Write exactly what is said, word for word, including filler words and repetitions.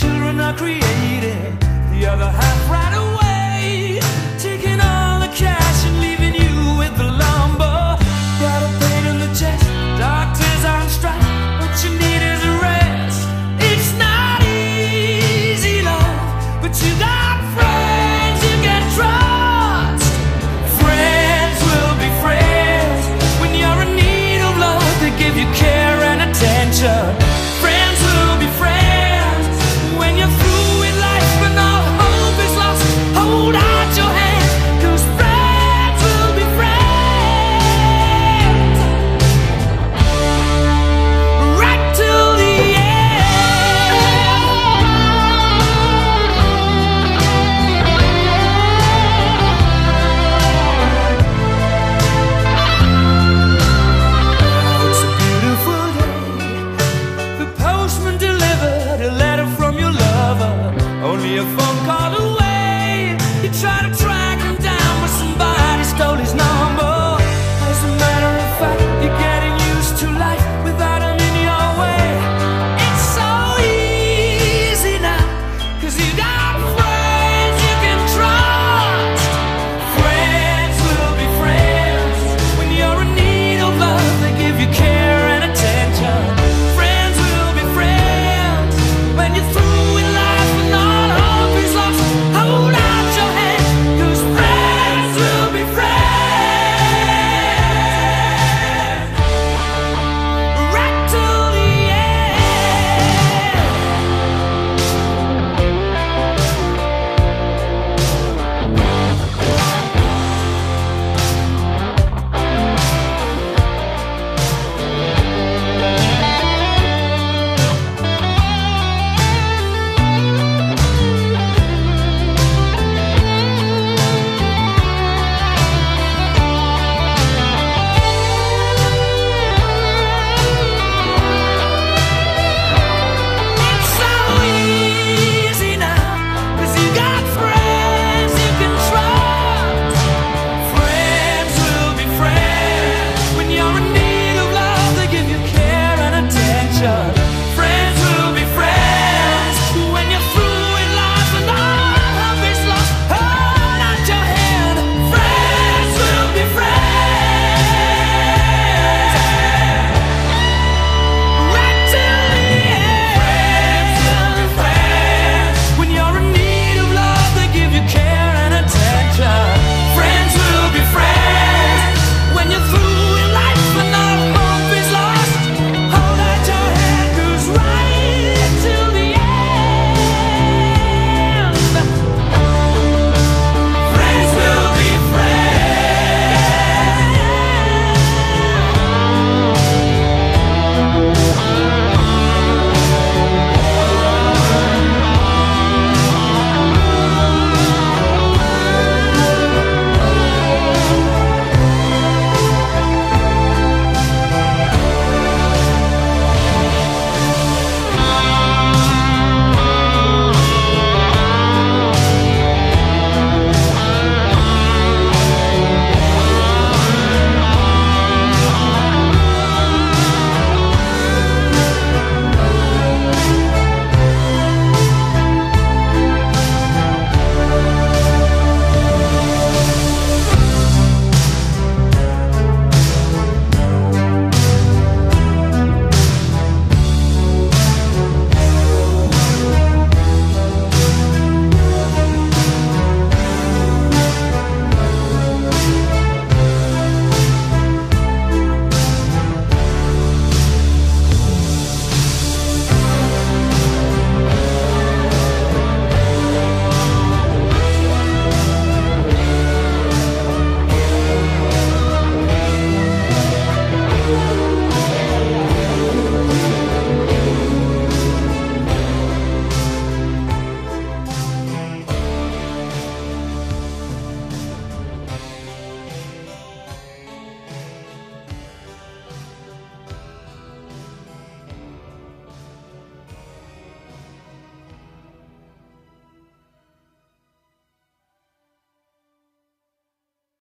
children are created, the other half right away, taking all the cash and leaving you with the lumber. Got a pain in the chest, doctors on strike, what you need is a rest. It's not easy, love, but you got friends you can trust. Friends will be friends when you're in need of love. They give you care and attention. Friends will be friends when you're through with life and all hope is lost. Hold out your hand, 'cause friends will be friends right till the It's a beautiful day. The postman delivered a letter from your lover. Only a phone call